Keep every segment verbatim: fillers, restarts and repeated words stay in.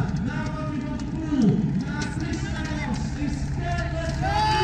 naar Matthew van der Poel, naar Chris Nijmans, is Kenneth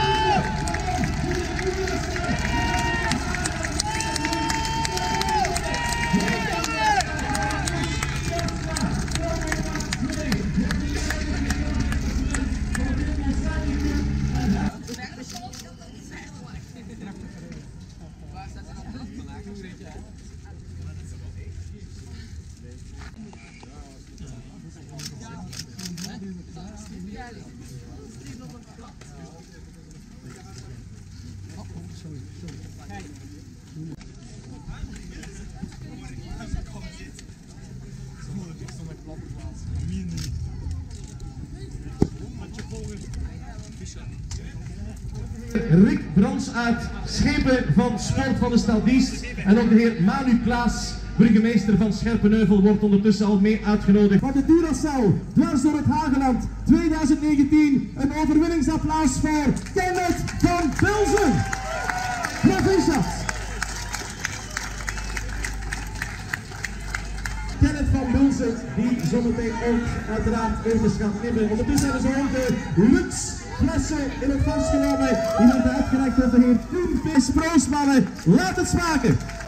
Rick Brans uit Schepen van Sport van de Stal Diest en ook de heer Manu Klaas, burgemeester van Scherpenheuvel, wordt ondertussen al mee uitgenodigd. Van de Duracell, dwars door het Hageland twintig negentien, een overwinningsapplaus voor Kenneth van Bilzen. Proficiat. Kenneth van Bilzen, die zometeen ook uiteraard evens gaat nemen. Ondertussen hebben ze ook de luxe flessen in het vast genomen. Die werden uitgereikt door de heer Koen Vis Proosmannen. Laat het smaken!